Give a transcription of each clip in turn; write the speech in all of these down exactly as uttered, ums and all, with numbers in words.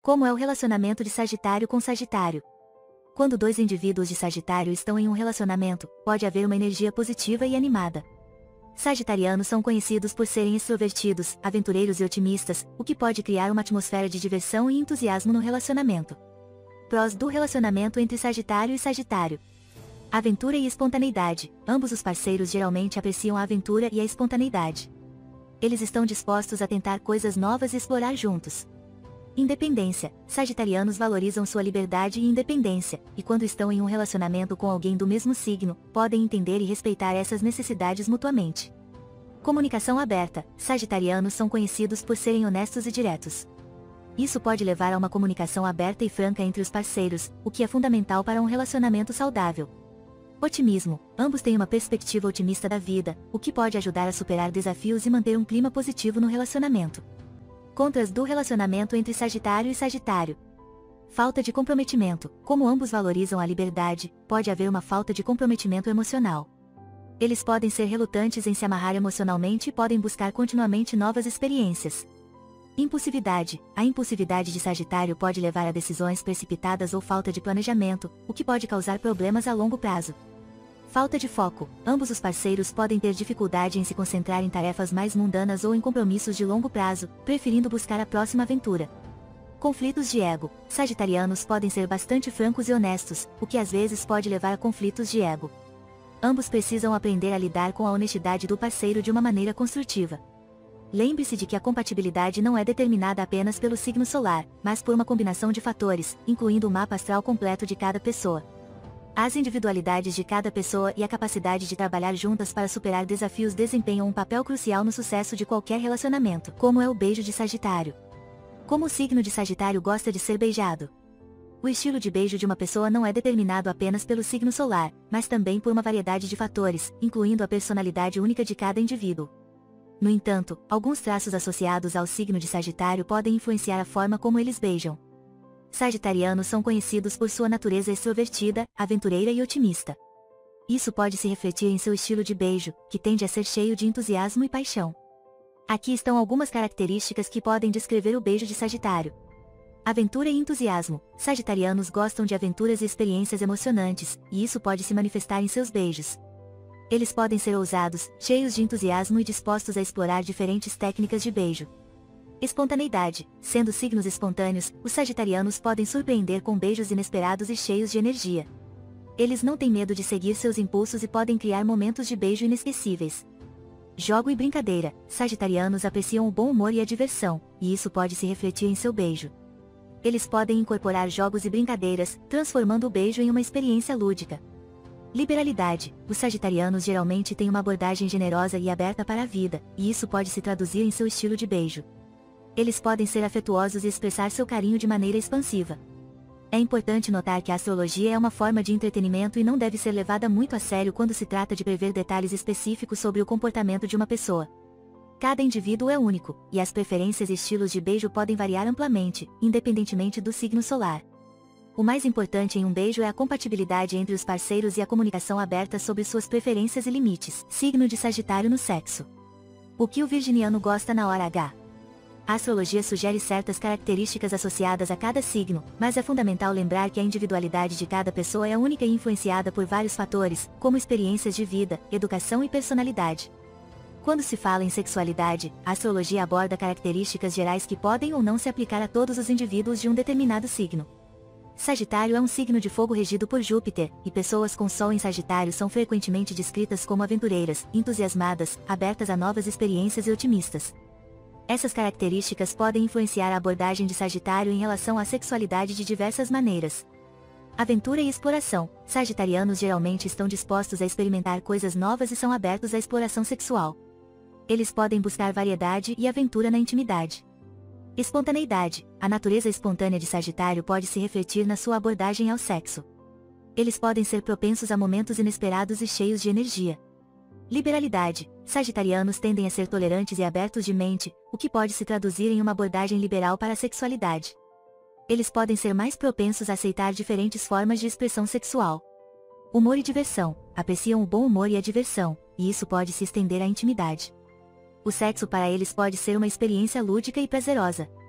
Como é o relacionamento de Sagitário com Sagitário? Quando dois indivíduos de Sagitário estão em um relacionamento, pode haver uma energia positiva e animada. Sagitarianos são conhecidos por serem extrovertidos, aventureiros e otimistas, o que pode criar uma atmosfera de diversão e entusiasmo no relacionamento. Prós do relacionamento entre Sagitário e Sagitário. Aventura e espontaneidade. Ambos os parceiros geralmente apreciam a aventura e a espontaneidade. Eles estão dispostos a tentar coisas novas e explorar juntos. Independência. Sagitarianos valorizam sua liberdade e independência, e quando estão em um relacionamento com alguém do mesmo signo, podem entender e respeitar essas necessidades mutuamente. Comunicação aberta. Sagitarianos são conhecidos por serem honestos e diretos. Isso pode levar a uma comunicação aberta e franca entre os parceiros, o que é fundamental para um relacionamento saudável. Otimismo. Ambos têm uma perspectiva otimista da vida, o que pode ajudar a superar desafios e manter um clima positivo no relacionamento. Contras do relacionamento entre Sagitário e Sagitário. Falta de comprometimento. Como ambos valorizam a liberdade, pode haver uma falta de comprometimento emocional. Eles podem ser relutantes em se amarrar emocionalmente e podem buscar continuamente novas experiências. Impulsividade. A impulsividade de Sagitário pode levar a decisões precipitadas ou falta de planejamento, o que pode causar problemas a longo prazo. Falta de foco. Ambos os parceiros podem ter dificuldade em se concentrar em tarefas mais mundanas ou em compromissos de longo prazo, preferindo buscar a próxima aventura. Conflitos de ego. Sagitarianos podem ser bastante francos e honestos, o que às vezes pode levar a conflitos de ego. Ambos precisam aprender a lidar com a honestidade do parceiro de uma maneira construtiva. Lembre-se de que a compatibilidade não é determinada apenas pelo signo solar, mas por uma combinação de fatores, incluindo o mapa astral completo de cada pessoa. As individualidades de cada pessoa e a capacidade de trabalhar juntas para superar desafios desempenham um papel crucial no sucesso de qualquer relacionamento, como é o beijo de Sagitário. Como o signo de Sagitário gosta de ser beijado? O estilo de beijo de uma pessoa não é determinado apenas pelo signo solar, mas também por uma variedade de fatores, incluindo a personalidade única de cada indivíduo. No entanto, alguns traços associados ao signo de Sagitário podem influenciar a forma como eles beijam. Sagitarianos são conhecidos por sua natureza extrovertida, aventureira e otimista. Isso pode se refletir em seu estilo de beijo, que tende a ser cheio de entusiasmo e paixão. Aqui estão algumas características que podem descrever o beijo de Sagitário. Aventura e entusiasmo. Sagitarianos gostam de aventuras e experiências emocionantes, e isso pode se manifestar em seus beijos. Eles podem ser ousados, cheios de entusiasmo e dispostos a explorar diferentes técnicas de beijo. Espontaneidade. Sendo signos espontâneos, os sagitarianos podem surpreender com beijos inesperados e cheios de energia. Eles não têm medo de seguir seus impulsos e podem criar momentos de beijo inesquecíveis. Jogo e brincadeira. Sagitarianos apreciam o bom humor e a diversão, e isso pode se refletir em seu beijo. Eles podem incorporar jogos e brincadeiras, transformando o beijo em uma experiência lúdica. Liberalidade. Os sagitarianos geralmente têm uma abordagem generosa e aberta para a vida, e isso pode se traduzir em seu estilo de beijo. Eles podem ser afetuosos e expressar seu carinho de maneira expansiva. É importante notar que a astrologia é uma forma de entretenimento e não deve ser levada muito a sério quando se trata de prever detalhes específicos sobre o comportamento de uma pessoa. Cada indivíduo é único, e as preferências e estilos de beijo podem variar amplamente, independentemente do signo solar. O mais importante em um beijo é a compatibilidade entre os parceiros e a comunicação aberta sobre suas preferências e limites. Signo de Sagitário no sexo. O que o virginiano gosta na hora H? A astrologia sugere certas características associadas a cada signo, mas é fundamental lembrar que a individualidade de cada pessoa é única e influenciada por vários fatores, como experiências de vida, educação e personalidade. Quando se fala em sexualidade, a astrologia aborda características gerais que podem ou não se aplicar a todos os indivíduos de um determinado signo. Sagitário é um signo de fogo regido por Júpiter, e pessoas com Sol em Sagitário são frequentemente descritas como aventureiras, entusiasmadas, abertas a novas experiências e otimistas. Essas características podem influenciar a abordagem de Sagitário em relação à sexualidade de diversas maneiras. Aventura e exploração. Sagitarianos geralmente estão dispostos a experimentar coisas novas e são abertos à exploração sexual. Eles podem buscar variedade e aventura na intimidade. Espontaneidade. A natureza espontânea de Sagitário pode se refletir na sua abordagem ao sexo. Eles podem ser propensos a momentos inesperados e cheios de energia. Liberalidade. Sagitarianos tendem a ser tolerantes e abertos de mente, o que pode se traduzir em uma abordagem liberal para a sexualidade. Eles podem ser mais propensos a aceitar diferentes formas de expressão sexual. Humor e diversão. Apreciam o bom humor e a diversão, e isso pode se estender à intimidade. O sexo para eles pode ser uma experiência lúdica e prazerosa.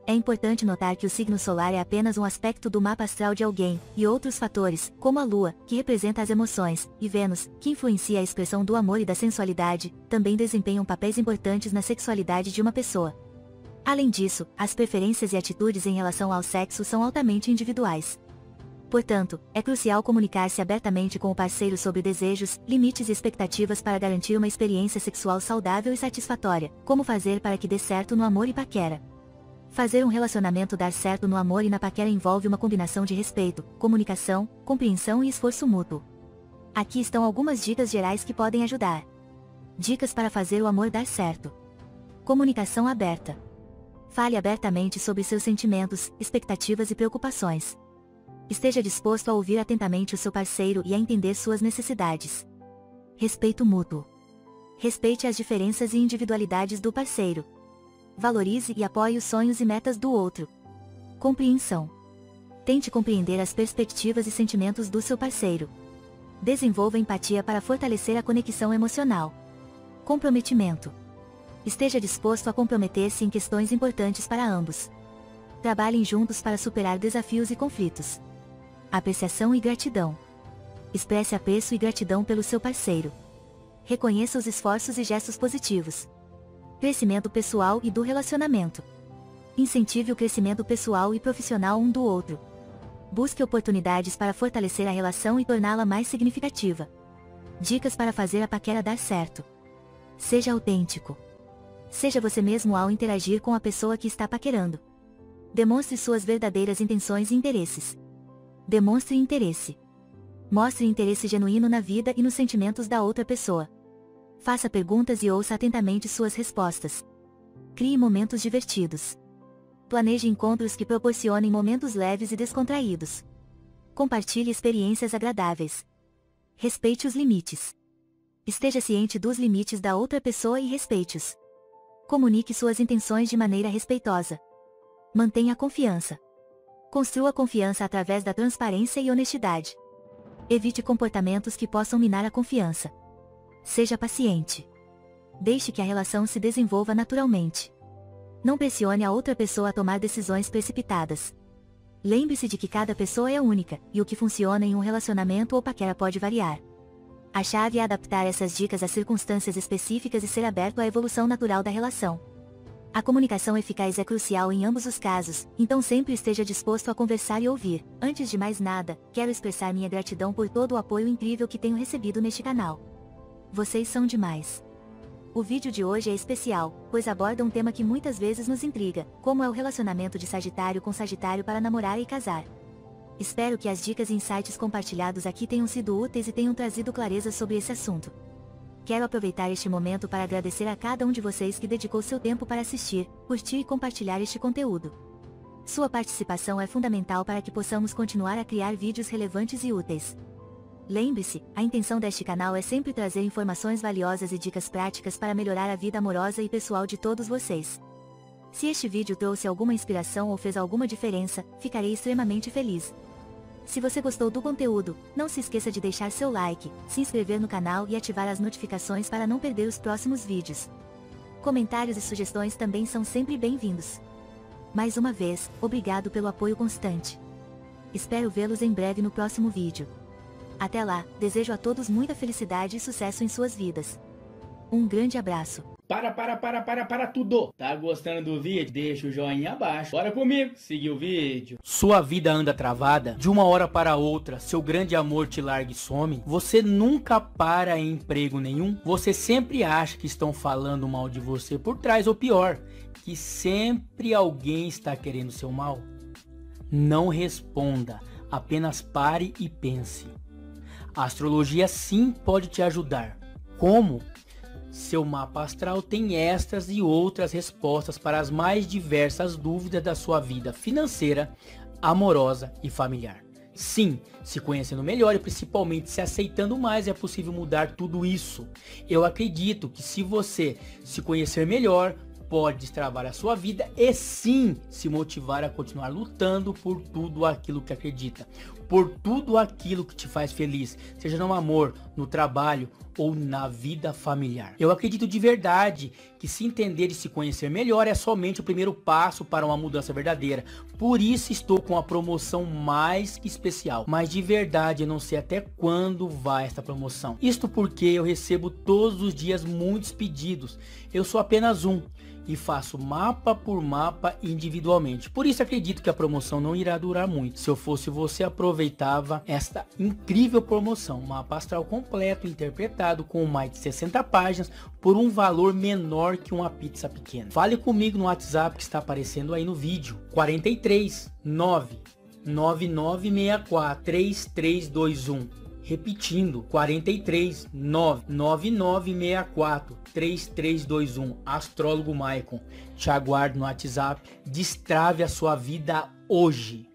É importante notar que o signo solar é apenas um aspecto do mapa astral de alguém, e outros fatores, como a Lua, que representa as emoções, e Vênus, que influencia a expressão do amor e da sensualidade, também desempenham papéis importantes na sexualidade de uma pessoa. Além disso, as preferências e atitudes em relação ao sexo são altamente individuais. Portanto, é crucial comunicar-se abertamente com o parceiro sobre desejos, limites e expectativas para garantir uma experiência sexual saudável e satisfatória, como fazer para que dê certo no amor e paquera. Fazer um relacionamento dar certo no amor e na paquera envolve uma combinação de respeito, comunicação, compreensão e esforço mútuo. Aqui estão algumas dicas gerais que podem ajudar. Dicas para fazer o amor dar certo. Comunicação aberta. Fale abertamente sobre seus sentimentos, expectativas e preocupações. Esteja disposto a ouvir atentamente o seu parceiro e a entender suas necessidades. Respeito mútuo. Respeite as diferenças e individualidades do parceiro. Valorize e apoie os sonhos e metas do outro. Compreensão. Tente compreender as perspectivas e sentimentos do seu parceiro. Desenvolva empatia para fortalecer a conexão emocional. Comprometimento. Esteja disposto a comprometer-se em questões importantes para ambos. Trabalhem juntos para superar desafios e conflitos. Apreciação e gratidão. Expresse apreço e gratidão pelo seu parceiro. Reconheça os esforços e gestos positivos. Crescimento pessoal e do relacionamento. Incentive o crescimento pessoal e profissional um do outro. Busque oportunidades para fortalecer a relação e torná-la mais significativa. Dicas para fazer a paquera dar certo. Seja autêntico. Seja você mesmo ao interagir com a pessoa que está paquerando. Demonstre suas verdadeiras intenções e interesses. Demonstre interesse. Mostre interesse genuíno na vida e nos sentimentos da outra pessoa. Faça perguntas e ouça atentamente suas respostas. Crie momentos divertidos. Planeje encontros que proporcionem momentos leves e descontraídos. Compartilhe experiências agradáveis. Respeite os limites. Esteja ciente dos limites da outra pessoa e respeite-os. Comunique suas intenções de maneira respeitosa. Mantenha a confiança. Construa confiança através da transparência e honestidade. Evite comportamentos que possam minar a confiança. Seja paciente. Deixe que a relação se desenvolva naturalmente. Não pressione a outra pessoa a tomar decisões precipitadas. Lembre-se de que cada pessoa é única, e o que funciona em um relacionamento ou paquera pode variar. A chave é adaptar essas dicas às circunstâncias específicas e ser aberto à evolução natural da relação. A comunicação eficaz é crucial em ambos os casos, então sempre esteja disposto a conversar e ouvir. Antes de mais nada, quero expressar minha gratidão por todo o apoio incrível que tenho recebido neste canal. Vocês são demais. O vídeo de hoje é especial, pois aborda um tema que muitas vezes nos intriga, como é o relacionamento de Sagitário com Sagitário para namorar e casar. Espero que as dicas e insights compartilhados aqui tenham sido úteis e tenham trazido clareza sobre esse assunto. Quero aproveitar este momento para agradecer a cada um de vocês que dedicou seu tempo para assistir, curtir e compartilhar este conteúdo. Sua participação é fundamental para que possamos continuar a criar vídeos relevantes e úteis. Lembre-se, a intenção deste canal é sempre trazer informações valiosas e dicas práticas para melhorar a vida amorosa e pessoal de todos vocês. Se este vídeo trouxe alguma inspiração ou fez alguma diferença, ficarei extremamente feliz. Se você gostou do conteúdo, não se esqueça de deixar seu like, se inscrever no canal e ativar as notificações para não perder os próximos vídeos. Comentários e sugestões também são sempre bem-vindos. Mais uma vez, obrigado pelo apoio constante. Espero vê-los em breve no próximo vídeo. Até lá, desejo a todos muita felicidade e sucesso em suas vidas. Um grande abraço. Para, para, para, para, para tudo! Tá gostando do vídeo? Deixa o joinha abaixo. Bora comigo, seguir o vídeo. Sua vida anda travada? De uma hora para outra, seu grande amor te larga e some? Você nunca para em emprego nenhum? Você sempre acha que estão falando mal de você por trás, ou pior, que sempre alguém está querendo seu mal? Não responda, apenas pare e pense. A astrologia sim pode te ajudar. Como? Seu mapa astral tem estas e outras respostas para as mais diversas dúvidas da sua vida financeira, amorosa e familiar. Sim, se conhecendo melhor e principalmente se aceitando mais, é possível mudar tudo isso. Eu acredito que se você se conhecer melhor, pode destravar a sua vida e sim se motivar a continuar lutando por tudo aquilo que acredita, por tudo aquilo que te faz feliz, seja no amor, no trabalho ou na vida familiar. Eu acredito de verdade que se entender e se conhecer melhor é somente o primeiro passo para uma mudança verdadeira. Por isso estou com a promoção mais que especial. Mas de verdade eu não sei até quando vai esta promoção. Isto porque eu recebo todos os dias muitos pedidos. Eu sou apenas um e faço mapa por mapa individualmente. Por isso acredito que a promoção não irá durar muito. Se eu fosse você, aproveitava esta incrível promoção. Mapa astral completo, interpretado com mais de sessenta páginas por um valor menor que uma pizza pequena. Fale comigo no WhatsApp que está aparecendo aí no vídeo. quarenta e três, nove, nove nove seis quatro, três três dois um. Repetindo, quarenta e três, nove, nove nove seis quatro, três três dois um. Astrólogo Maicon. Te aguardo no WhatsApp. Destrave a sua vida hoje.